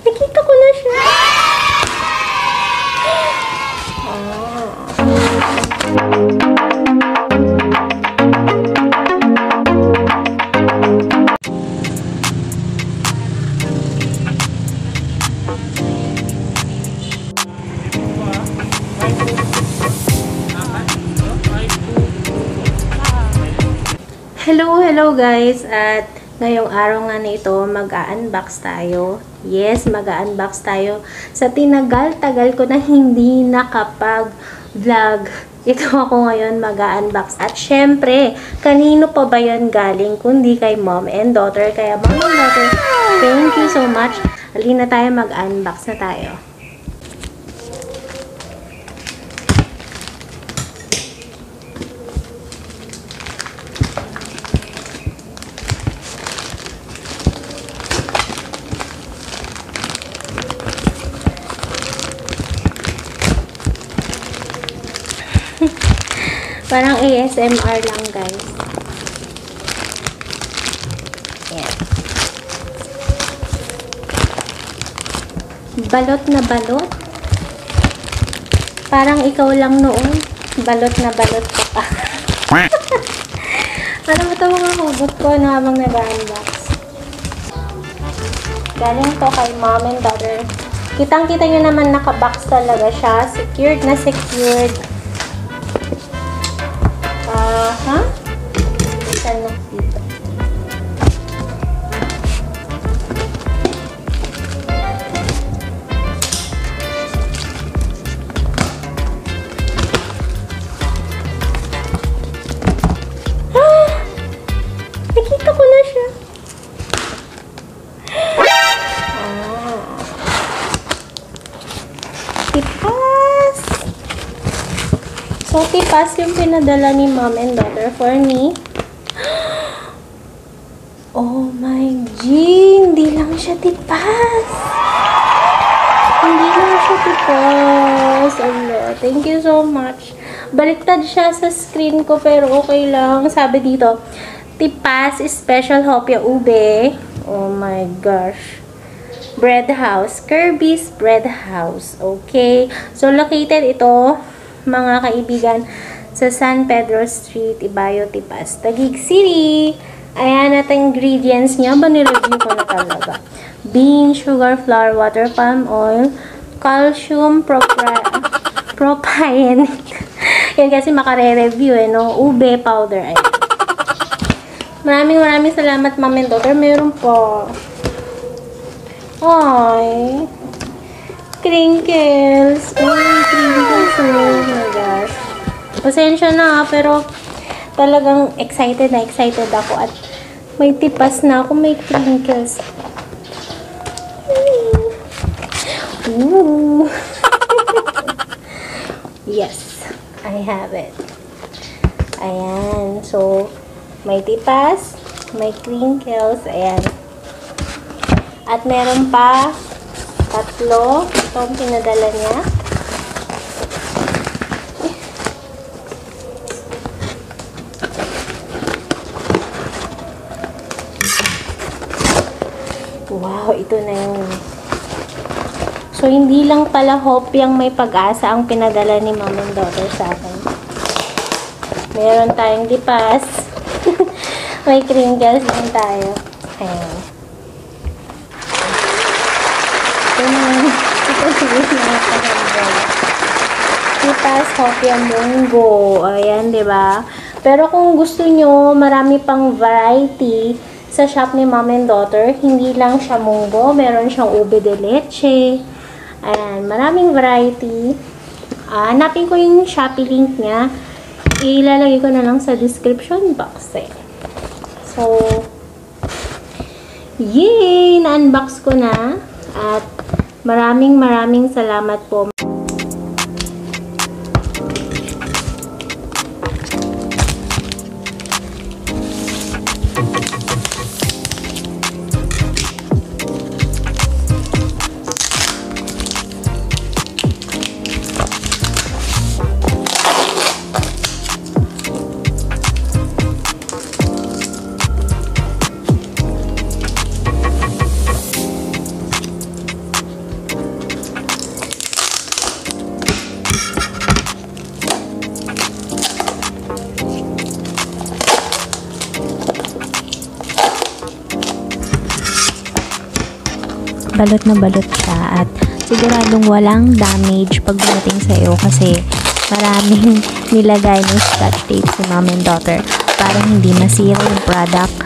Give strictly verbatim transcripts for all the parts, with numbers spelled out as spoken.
Nakita ko na siya. Ah. Hello, hello guys, at ngayong araw nga nito mag-a-unbox tayo. Yes, mag-a-unbox tayo sa tinagal-tagal ko na hindi nakapag-vlog. Ito ako ngayon mag-a-unbox. At syempre, kanino pa ba yan galing kundi kay mom and daughter. Kaya mom and daughter, thank you so much. Halina tayo, mag-unbox na tayo. Parang A S M R lang, guys. Ayan. Balot na balot. Parang ikaw lang noon. Balot na balot ka pa. Ano ba ito mga hugot ko na habang nag-unbox? Galing to kay mom and daughter. Kitang-kita nyo naman nakabox talaga siya. Secured na secured. Ah, ha? Saan na dito? Ah! Nakita ko na siya. Ah. Tipas. So, tipas yung pinadala ni mom and daughter for me. Oh my G! Hindi lang siya tipas. Hindi lang siya tipas. Allah, thank you so much. Baliktad siya sa screen ko pero okay lang. Sabi dito, tipas special hopya ube. Oh my gosh. Bread House. Kirby's Bread House. Okay. So, located ito, mga kaibigan, sa San Pedro Street, Ibayo, Tipas, Taguig City. Ayan at ingredients niya. Ba nireview ko na talaga? Bean, sugar, flour, water, palm oil, calcium, propionate. Yan kasi makare-review eh, no? Ube powder. Ayan. Maraming maraming salamat, mom and daughter. Meron po. Ay. Crinkles. Ay, crinkles. Oh my gosh. Pasensya na, pero talagang excited na excited ako at may tipas na ako, may crinkles. Ooh. Yes, I have it. Ayan. So, may tipas, may crinkles. Ayan. At meron pa tatlo. Ito ang pinadala niya. Wow, ito na yun. So, hindi lang pala hope yung may pag-asa ang pinadala ni mom and daughter sa akin. Meron tayong dipas. May crinkles din tayo. Ayan. Ito na. Ito siguro na ito. Dipas, hopya, munggo. Ayan, diba? Pero kung gusto nyo, marami pang variety sa shop ni mom and daughter. Hindi lang siya munggo. Meron siyang ube de leche. Ayan, maraming variety. Uh, hanapin ko yung Shopee link niya. Ilalagay ko na lang sa description box eh. So, yay! Na-unbox ko na. At maraming maraming salamat po. balot na balot siya at siguradong walang damage pag dumating sa iyo kasi maraming nilagay ng scotch tape si mom and daughter para hindi masira yung product.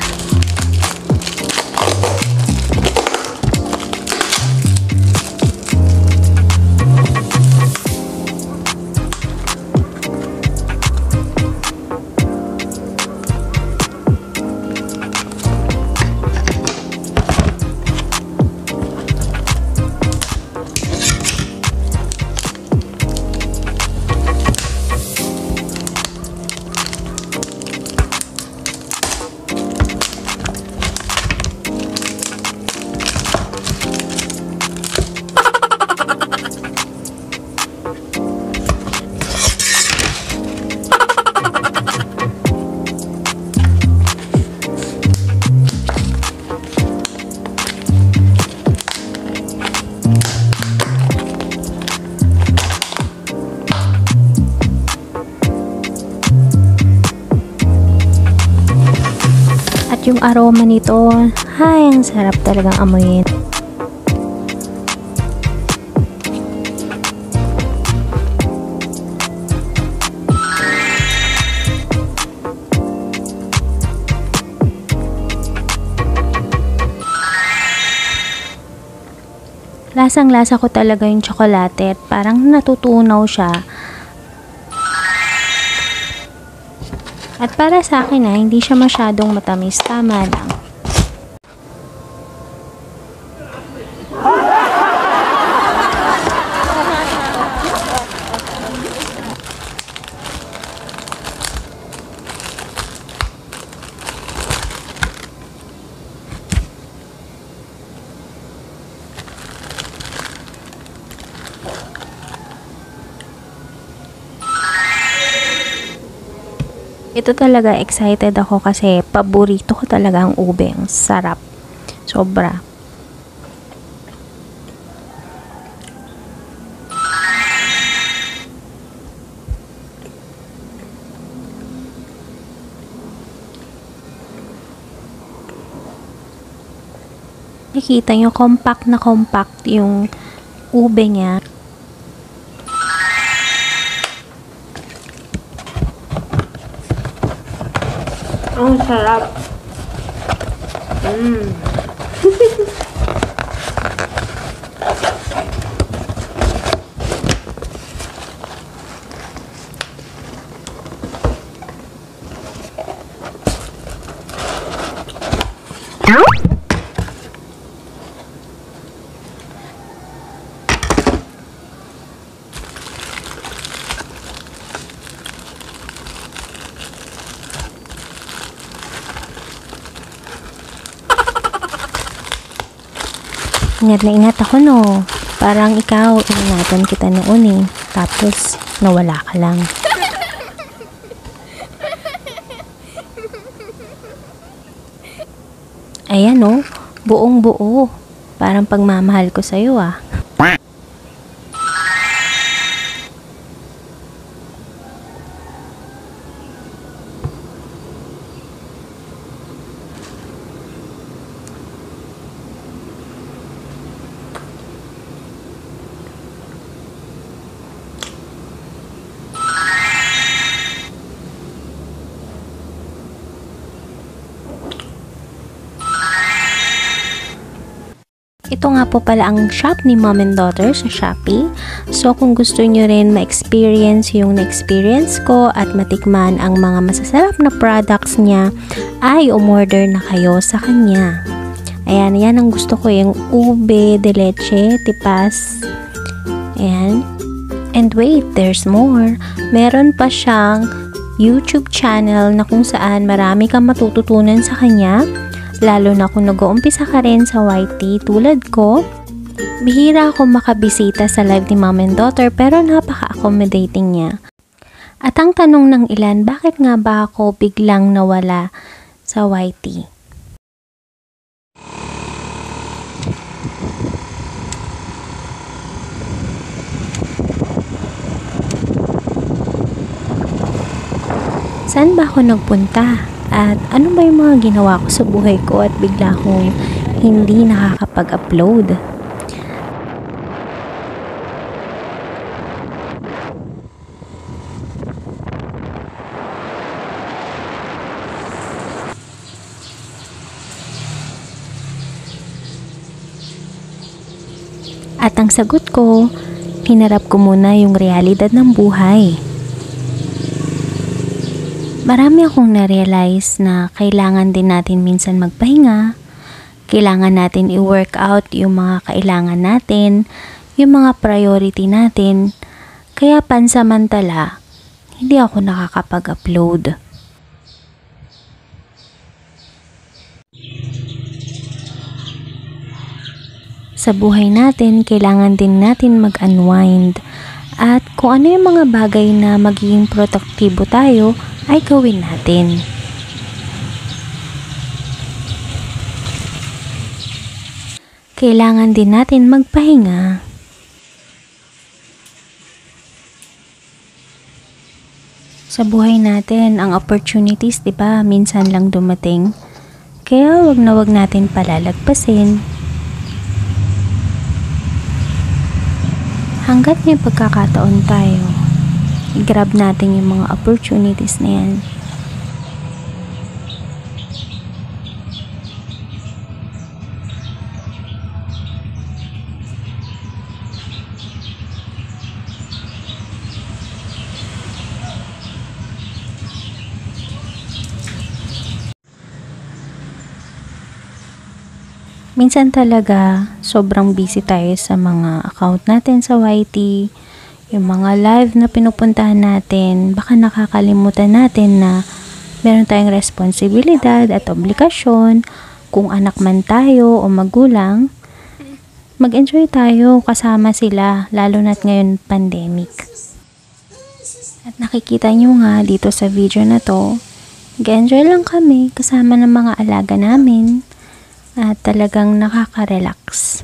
At yung aroma nito, ay, ang sarap talagang amuyin. Lasang-lasa ko talaga yung tsokolate at parang natutunaw siya. At para sa akin na hindi siya masyadong matamis, tama lang. Ito talaga excited ako kasi paborito ko talaga ang ube. Ang sarap. Sobra. Nakikita nyo, compact na compact yung ube niya. Ang sarap. Mm. Ingat na ingat ako, no. Parang ikaw, ingatan kita noon eh. Tapos, nawala ka lang. Ayan, no. Buong buo. Parang pagmamahal ko sa'yo, ah. Ito nga po pala ang shop ni Mom and Daughter sa Shopee. So kung gusto nyo rin ma-experience yung na-experience ko at matikman ang mga masasarap na products niya, ay umorder na kayo sa kanya. Ayan, yan ang gusto ko, yung ube de leche, tipas. Ayan. And wait, there's more. Meron pa siyang YouTube channel na kung saan marami kang matututunan sa kanya. Lalo na kung nag-uumpisa ka rin sa Y T tulad ko. Bihira ako makabisita sa live ni Mom and Daughter pero napaka-accommodating niya. At ang tanong ng ilan, bakit nga ba ako biglang nawala sa Y T? Saan ba ako nagpunta? At ano ba yung mga ginawa ko sa buhay ko at bigla akong hindi nakakapag-upload? At ang sagot ko, hinarap ko muna yung realidad ng buhay. Marami akong na-realize na kailangan din natin minsan magpahinga, kailangan natin i-work out yung mga kailangan natin, yung mga priority natin, kaya pansamantala, hindi ako nakakapag-upload. Sa buhay natin, kailangan din natin mag-unwind at kung ano yung mga bagay na magiging produktibo tayo ay gawin natin. Kailangan din natin magpahinga. Sa buhay natin, ang opportunities, 'di ba, minsan lang dumating. Kaya wag na wag natin palalagpasin. Hanggat may pagkakataon tayo, i-grab natin yung mga opportunities na yan. Minsan talaga, sobrang busy tayo sa mga account natin sa Y T, yung mga live na pinupuntahan natin, baka nakakalimutan natin na meron tayong responsibilidad at obligasyon, kung anak man tayo o magulang, mag-enjoy tayo kasama sila, lalo na't ngayon pandemic. At nakikita nyo nga dito sa video na to, mag-enjoy lang kami kasama ng mga alaga namin, at talagang nakaka-relax.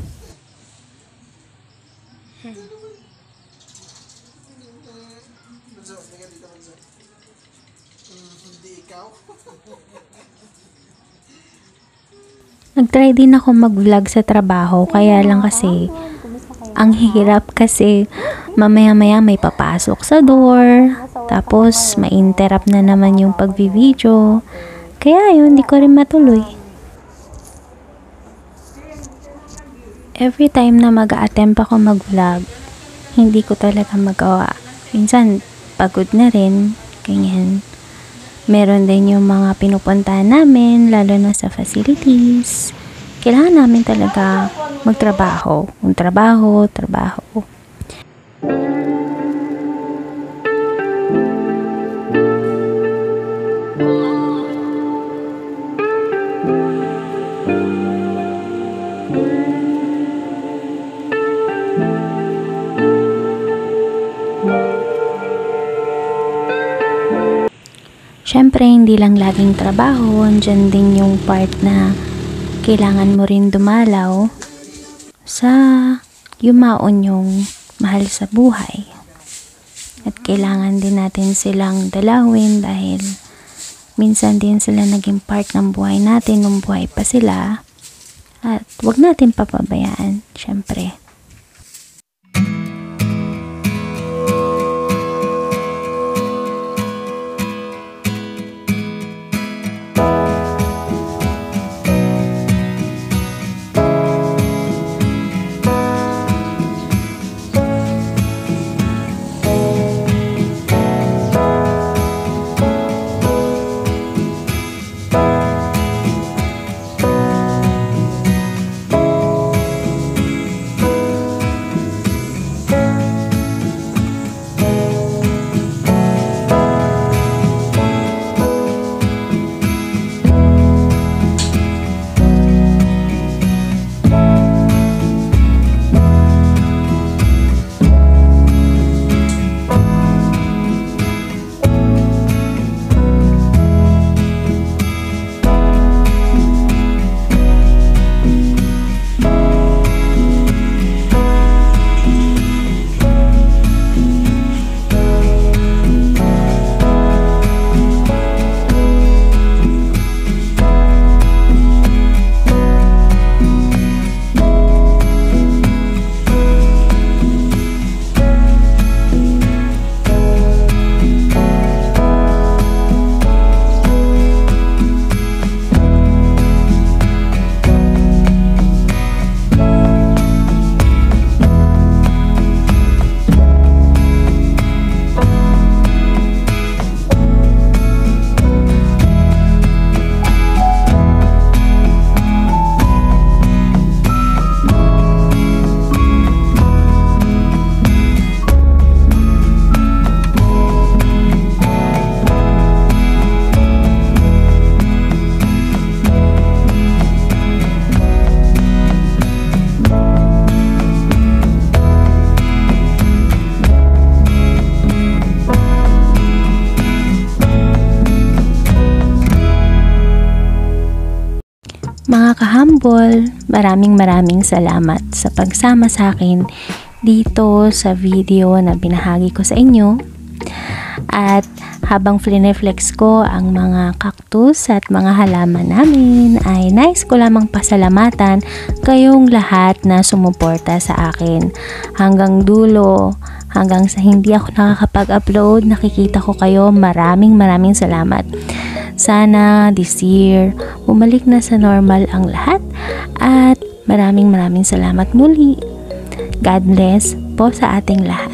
Nag-try din ako mag-vlog sa trabaho, kaya lang kasi ang hirap kasi mamaya-maya may papasok sa door, tapos ma-interrupt na naman yung pag-video, kaya yun, hindi ko rin matuloy. Every time na mag-a-attempt ako mag-vlog, hindi ko talaga magawa. Minsan, pagod na rin, ganyan. Meron din yung mga pinupuntahan namin, lalo na sa facilities. Kailangan namin talaga magtrabaho. Kung trabaho, trabaho. Siyempre, hindi lang laging trabaho, andyan din yung part na kailangan mo rin dumalaw sa yumaon yung mahal sa buhay. At kailangan din natin silang dalawin dahil minsan din sila naging part ng buhay natin nung buhay pa sila. At wag natin papabayaan, siyempre. people, maraming maraming salamat sa pagsama sa akin dito sa video na binahagi ko sa inyo. At habang flineflex ko ang mga cactus at mga halaman namin, ay nice ko lamang pasalamatan kayong lahat na sumuporta sa akin hanggang dulo. Hanggang sa hindi ako nakakapag-upload, nakikita ko kayo. Maraming maraming salamat. Sana this year, bumalik na sa normal ang lahat. At maraming maraming salamat muli. God bless po sa ating lahat.